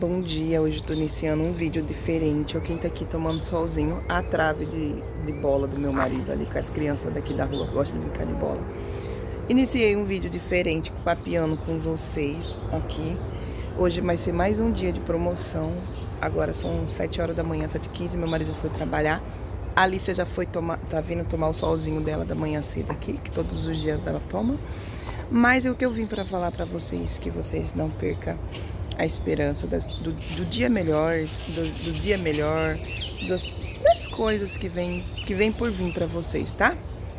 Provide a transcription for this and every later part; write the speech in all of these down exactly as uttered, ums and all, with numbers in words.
bom dia. Hoje eu tô iniciando um vídeo diferente. Ó, quem tá aqui tomando solzinho, a trave de, de bola do meu marido ali, com as crianças daqui da rua que gostam de brincar de bola. Iniciei um vídeo diferente, papeando com vocês aqui. Hoje vai ser mais um dia de promoção. Agora são sete horas da manhã, sete e quinze, meu marido foi trabalhar. A Alicia já foi tomar, tá vindo tomar o solzinho dela da manhã cedo aqui, que todos os dias ela toma. Mas o que eu vim para falar para vocês, que vocês não percam a esperança das, do, do dia melhor, do, do dia melhor, das, das coisas que vem, que vem por vir para vocês, tá?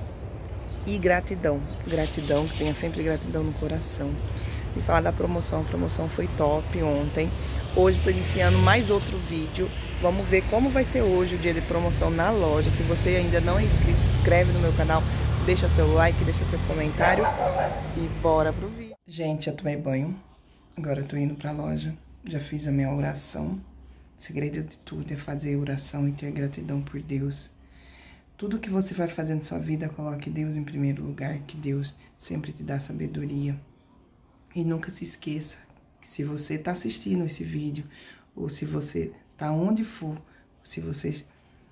E gratidão, gratidão, que tenha sempre gratidão no coração. E falar da promoção, a promoção foi top ontem. Hoje estou iniciando mais outro vídeo. Vamos ver como vai ser hoje o dia de promoção na loja. Se você ainda não é inscrito, se inscreve no meu canal, deixa seu like, deixa seu comentário e bora pro vídeo. Gente, eu tomei banho. Agora eu tô indo pra loja. Já fiz a minha oração. O segredo de tudo é fazer oração e ter gratidão por Deus. Tudo que você vai fazer na sua vida, coloque Deus em primeiro lugar, que Deus sempre te dá sabedoria. E nunca se esqueça que se você tá assistindo esse vídeo, ou se você tá onde for, se você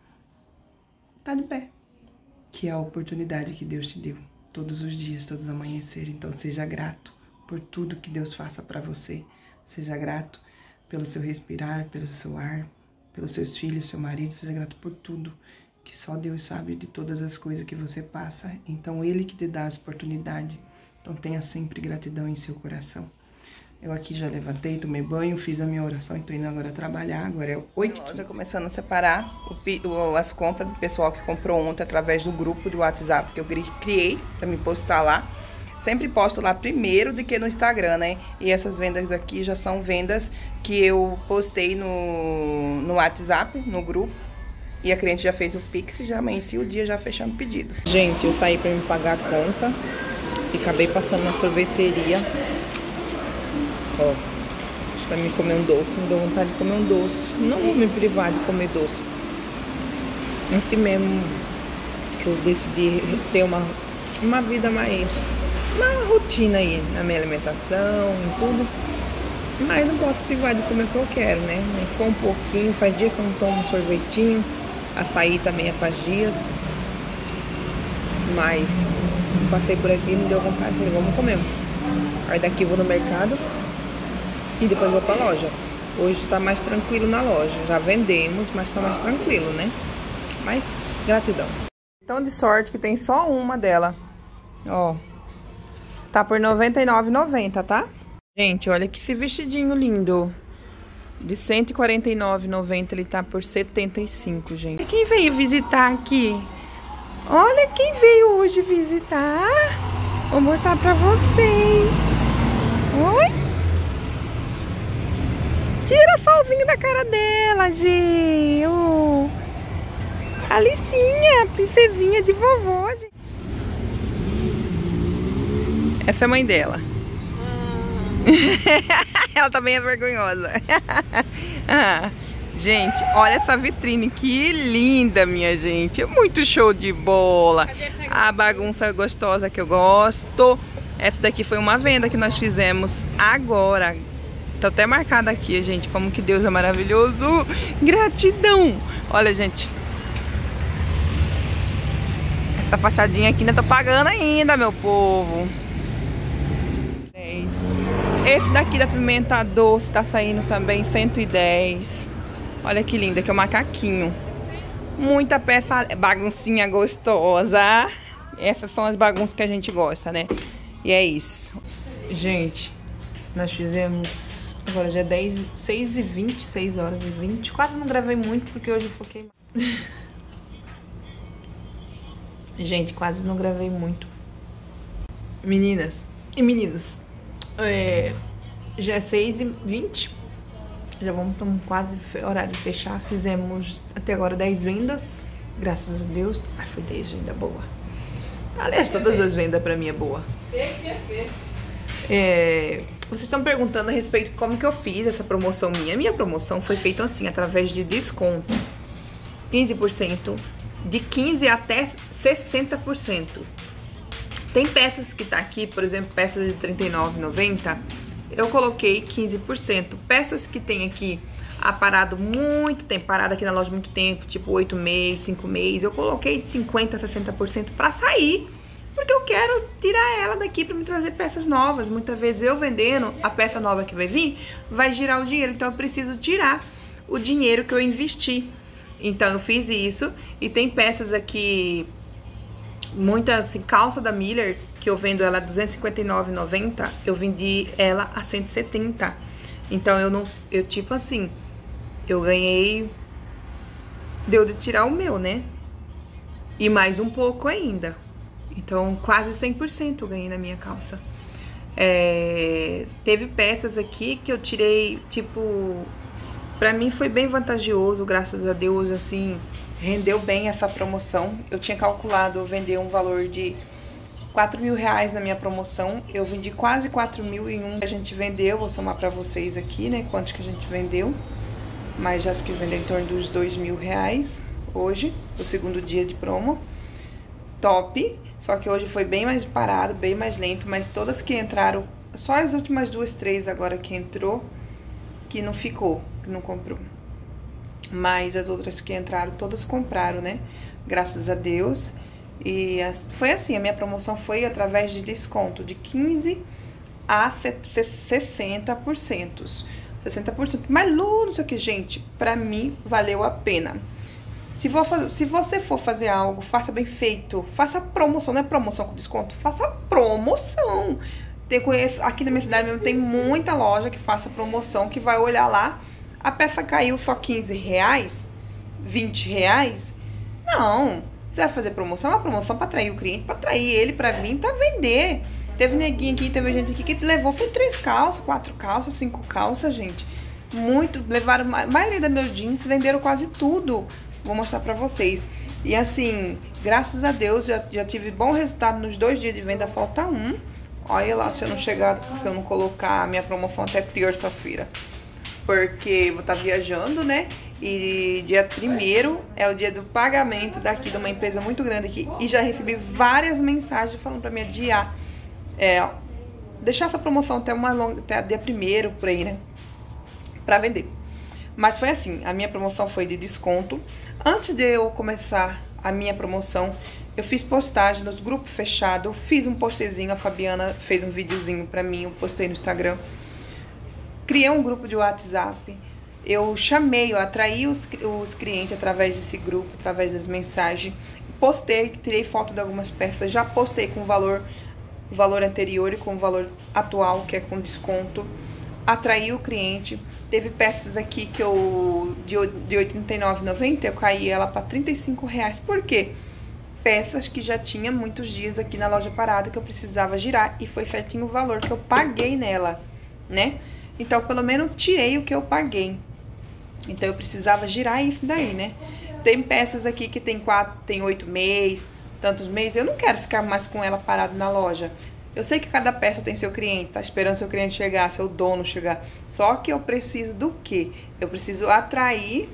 tá de pé, que é a oportunidade que Deus te deu todos os dias, todos os amanheceres. Então seja grato por tudo que Deus faça para você. Seja grato pelo seu respirar, pelo seu ar, pelos seus filhos, seu marido. Seja grato por tudo, que só Deus sabe de todas as coisas que você passa. Então Ele que te dá as oportunidades. Então tenha sempre gratidão em seu coração. Eu aqui já levantei, tomei banho, fiz a minha oração e tô indo agora trabalhar. Agora é oito e quinze. Já começando a separar o, o, as compras do pessoal que comprou ontem através do grupo do WhatsApp que eu criei para me postar lá. Sempre posto lá primeiro do que no Instagram, né? E essas vendas aqui já são vendas que eu postei no, no WhatsApp, no grupo. E a cliente já fez o Pix e já amanheci o dia já fechando o pedido. Gente, eu saí para me pagar a conta e acabei passando na sorveteria. Ó, pra mim comer um doce, me deu vontade de comer um doce. Não vou me privar de comer doce. Assim mesmo que eu decidi ter uma, uma vida mais... uma rotina aí na minha alimentação, em tudo. Mas não posso privar de comer o que eu quero, né? Nem que for um pouquinho, faz dia que eu não tomo um sorvetinho. Açaí também é faz dias. Mas passei por aqui e me deu vontade, falei, vamos comer. Aí daqui eu vou no mercado e depois vou pra loja. Hoje tá mais tranquilo na loja. Já vendemos, mas tá mais tranquilo, né? Mas gratidão. Tão de sorte que tem só uma dela. Ó. Tá por noventa e nove reais e noventa centavos, tá? Gente, olha que esse vestidinho lindo. De cento e quarenta e nove reais e noventa centavos, ele tá por setenta e cinco, gente. E quem veio visitar aqui? Olha quem veio hoje visitar. Vou mostrar pra vocês. Oi? Tira solzinho da cara dela, gente. Oh. Alicinha, princesinha de vovó, gente. Essa é a mãe dela. Ela também é vergonhosa. Ah, gente, olha essa vitrine, que linda, minha gente. É muito show de bola. A bagunça gostosa que eu gosto. Essa daqui foi uma venda que nós fizemos agora. Tá até marcada aqui, gente. Como que Deus é maravilhoso. Gratidão. Olha, gente. Essa fachadinha aqui ainda tô pagando ainda, meu povo. Esse daqui da pimenta doce tá saindo também cento e dez. Olha que linda, que é o macaquinho. Muita peça, baguncinha gostosa. Essas são as bagunças que a gente gosta, né? E é isso. Gente, nós fizemos... Agora já é dez, seis e vinte, seis horas e vinte. Quase não gravei muito porque hoje eu foquei mais. Gente, quase não gravei muito. Meninas e meninos. É, já é seis e vinte. Já vamos tomar quase horário de fechar. Fizemos até agora dez vendas. Graças a Deus. Ai, foi dez venda boa. Aliás, todas as vendas pra mim é boa. É, vocês estão perguntando a respeito de como que eu fiz essa promoção minha. Minha promoção foi feita assim, através de desconto. quinze por cento. De quinze por cento até sessenta por cento. Tem peças que tá aqui, por exemplo, peças de trinta e nove reais e noventa centavos. eu coloquei quinze por cento. Peças que tem aqui a parado muito tempo, parada aqui na loja muito tempo, tipo oito meses, cinco meses, eu coloquei de cinquenta por cento a sessenta por cento pra sair, porque eu quero tirar ela daqui pra me trazer peças novas. Muitas vezes eu vendendo, a peça nova que vai vir, vai girar o dinheiro, então eu preciso tirar o dinheiro que eu investi. Então eu fiz isso, e tem peças aqui, muita assim, calça da Miller, que eu vendo ela a duzentos e cinquenta e nove reais e noventa centavos, eu vendi ela a cento e setenta. Então eu não, eu tipo assim, eu ganhei, deu de tirar o meu, né? E mais um pouco ainda. Então quase cem por cento eu ganhei na minha calça. É, teve peças aqui que eu tirei, tipo, pra mim foi bem vantajoso, graças a Deus, assim, rendeu bem essa promoção. Eu tinha calculado vender um valor de quatro mil reais na minha promoção. Eu vendi quase quatro mil em um que a gente vendeu. Vou somar pra vocês aqui, né, quanto que a gente vendeu. Mas já acho que vendeu em torno dos dois mil reais hoje, o segundo dia de promo. Top. Só que hoje foi bem mais parado, bem mais lento. Mas todas que entraram, só as últimas duas, três agora que entrou, que não ficou, que não comprou. Mas as outras que entraram, todas compraram, né? Graças a Deus. E as, foi assim, a minha promoção foi através de desconto de quinze a sessenta por cento. sessenta por cento. Mas, Lu, não sei o que, gente, pra mim valeu a pena. Se, vou fazer, se você for fazer algo, faça bem feito. Faça promoção, não é promoção com desconto, faça promoção. Tem, conheço, aqui na minha cidade mesmo tem muita loja que faça promoção, que vai olhar lá, a peça caiu só quinze reais, vinte reais. Não, você vai fazer promoção, é uma promoção para atrair o cliente, para atrair ele para vir, para vender. Teve neguinho aqui, teve gente aqui que levou, foi três calças, quatro calças, cinco calças, gente. Muito, levaram, a maioria dos meus jeans, venderam quase tudo. Vou mostrar pra vocês. E assim, graças a Deus, já, já tive bom resultado nos dois dias de venda, falta um. Olha lá, se eu não chegar, se eu não colocar a minha promoção até terça-feira. Porque vou estar viajando, né? E dia primeiro é o dia do pagamento daqui de uma empresa muito grande aqui. E já recebi várias mensagens falando pra me adiar. É, deixar essa promoção até, uma longa, até dia primeiro, por aí, né? Pra vender. Mas foi assim, a minha promoção foi de desconto. Antes de eu começar a minha promoção, eu fiz postagem nos grupos fechados. Fiz um postzinho, a Fabiana fez um videozinho pra mim, eu postei no Instagram. Criei um grupo de WhatsApp. Eu chamei, eu atraí os, os clientes através desse grupo, através das mensagens. Postei, tirei foto de algumas peças, já postei com o valor, valor anterior e com o valor atual, que é com desconto. Atraí o cliente. Teve peças aqui que eu de, de oitenta e nove reais e noventa centavos, eu caí ela para trinta e cinco reais. Por quê? Peças que já tinha muitos dias aqui na loja parada, que eu precisava girar, e foi certinho o valor que eu paguei nela, né? Então, pelo menos, tirei o que eu paguei. Então, eu precisava girar isso daí, né? Tem peças aqui que tem quatro, tem oito meses, tantos meses. Eu não quero ficar mais com ela parada na loja. Eu sei que cada peça tem seu cliente, tá esperando seu cliente chegar, seu dono chegar. Só que eu preciso do quê? Eu preciso atrair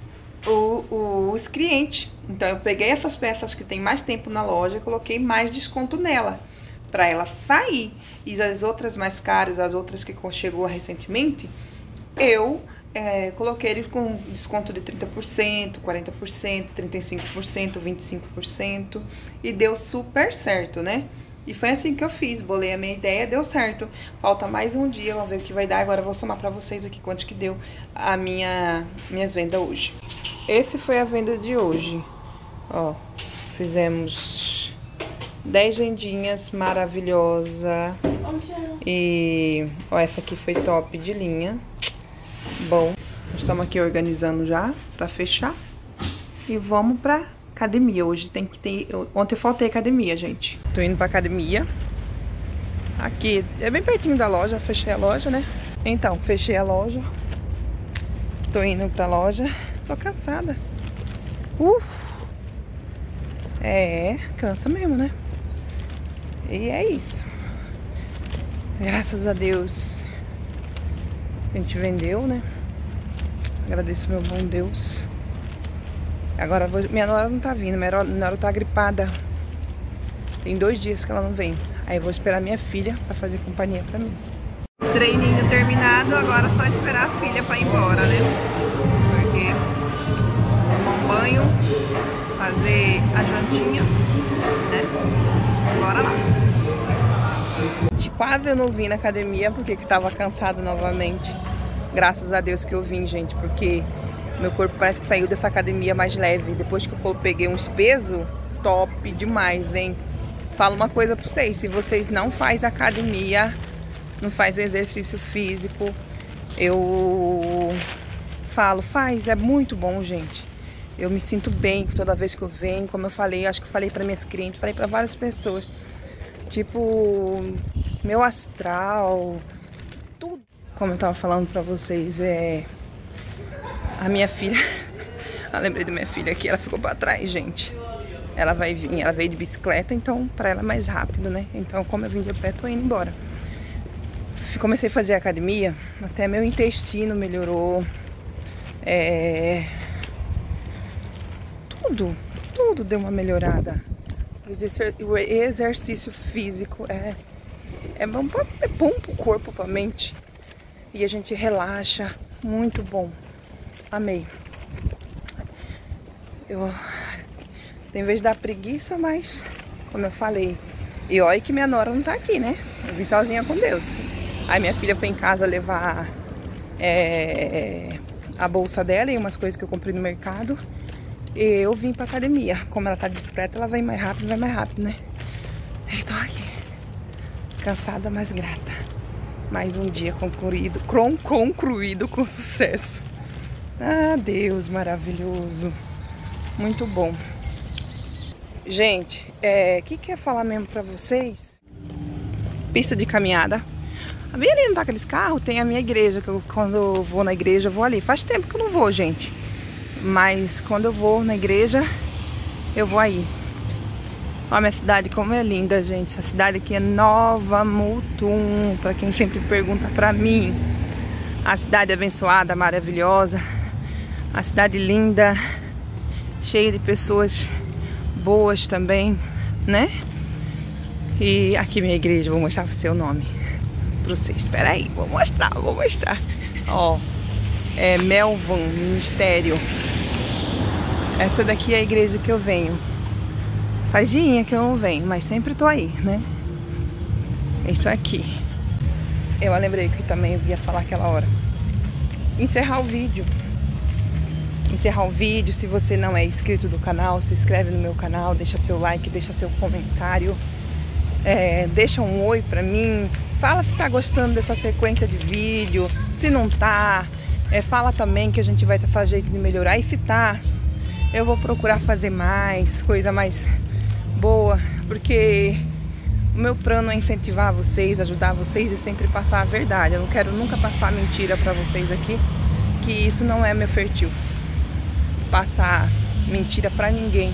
o, o, os clientes. Então, eu peguei essas peças que tem mais tempo na loja e coloquei mais desconto nela, pra ela sair. E as outras mais caras, as outras que chegou recentemente, eu é, coloquei ele com desconto de trinta por cento, quarenta por cento, trinta e cinco por cento, vinte e cinco por cento. E deu super certo, né? E foi assim que eu fiz, bolei a minha ideia, deu certo. Falta mais um dia, vamos ver o que vai dar. Agora eu vou somar pra vocês aqui quanto que deu a minha, minhas vendas hoje. Esse foi a venda de hoje. Ó, fizemos dez vendinhas maravilhosa. E ó, essa aqui foi top de linha. Bom, estamos aqui organizando já pra fechar. E vamos pra academia. Hoje tem que ter... Ontem eu faltei academia, gente. Tô indo pra academia. Aqui, é bem pertinho da loja. Fechei a loja, né? Então, fechei a loja. Tô indo pra loja. Tô cansada. Uh! É, cansa mesmo, né? E é isso. Graças a Deus a gente vendeu, né? Agradeço meu bom Deus. Agora, vou, minha nora não tá vindo, minha nora tá gripada. Tem dois dias que ela não vem. Aí eu vou esperar minha filha pra fazer companhia pra mim. Treininho terminado, agora é só esperar a filha pra ir embora, né? Porque tomar um banho, fazer a jantinha, né? Bora lá. Quase eu não vim na academia porque que tava cansado novamente. Graças a Deus que eu vim, gente, porque meu corpo parece que saiu dessa academia mais leve. Depois que eu peguei uns pesos, top demais, hein? Falo uma coisa pra vocês, se vocês não fazem academia, não fazem exercício físico, eu falo, faz, é muito bom, gente. Eu me sinto bem toda vez que eu venho, como eu falei, acho que eu falei pra minhas clientes, falei pra várias pessoas. Tipo, meu astral, tudo. Como eu tava falando pra vocês, é... A minha filha... eu lembrei da minha filha aqui, ela ficou pra trás, gente. Ela vai vir, ela veio de bicicleta, então pra ela é mais rápido, né? Então, como eu vim de pé, tô indo embora. Comecei a fazer academia, até meu intestino melhorou. É... Tudo, tudo deu uma melhorada. O exercício físico é, é, bom, é bom pro corpo, pra mente. E a gente relaxa, muito bom. Amei. Eu... Tem vez de dar preguiça, mas, como eu falei, e olha que minha nora não tá aqui, né? Eu vim sozinha com Deus. Aí minha filha foi em casa levar é, a bolsa dela e umas coisas que eu comprei no mercado. E eu vim pra academia. Como ela tá de bicicleta, ela vai mais rápido, vai mais rápido, né? Então aqui, cansada, mas grata. Mais um dia concluído, concluído com sucesso. Ah, Deus maravilhoso. Muito bom. Gente, o é, que quer falar mesmo pra vocês? Pista de caminhada. Bem ali não tá aqueles carros, tem a minha igreja, que eu, quando eu vou na igreja, eu vou ali. Faz tempo que eu não vou, gente. Mas quando eu vou na igreja, eu vou aí. Olha a minha cidade como é linda, gente. Essa cidade aqui é Nova Mutum, pra quem sempre pergunta pra mim. A cidade abençoada, maravilhosa. A cidade linda, cheia de pessoas boas também, né? E aqui minha igreja, vou mostrar o seu nome pra vocês. Espera aí, vou mostrar, vou mostrar. Ó, é Melvan Ministério. Essa daqui é a igreja que eu venho. Faz diinha que eu não venho, mas sempre tô aí, né? Isso aqui. Eu lembrei que também eu ia falar aquela hora. Encerrar o vídeo. Encerrar o vídeo. Se você não é inscrito do canal, se inscreve no meu canal, deixa seu like, deixa seu comentário. É, deixa um oi pra mim. Fala se tá gostando dessa sequência de vídeo. Se não tá, é, fala também que a gente vai fazer jeito de melhorar. E se tá, eu vou procurar fazer mais, coisa mais boa, porque o meu plano é incentivar vocês, ajudar vocês e sempre passar a verdade. Eu não quero nunca passar mentira pra vocês aqui, que isso não é meu feitio. Passar mentira pra ninguém.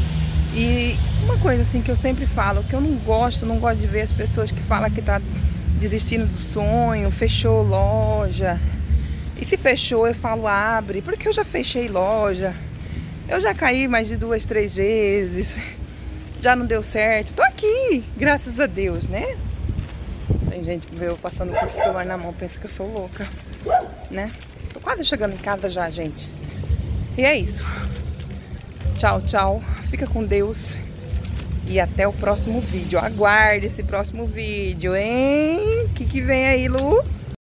E uma coisa assim que eu sempre falo, que eu não gosto, não gosto de ver as pessoas que falam que tá desistindo do sonho, fechou loja. E se fechou, eu falo abre, porque eu já fechei loja. Eu já caí mais de duas, três vezes. Já não deu certo. Tô aqui, graças a Deus, né? Tem gente que vê eu passando com o celular na mão, pensa que eu sou louca, né? Tô quase chegando em casa já, gente. E é isso. Tchau, tchau. Fica com Deus. E até o próximo vídeo. Aguarde esse próximo vídeo, hein? O que que vem aí, Lu?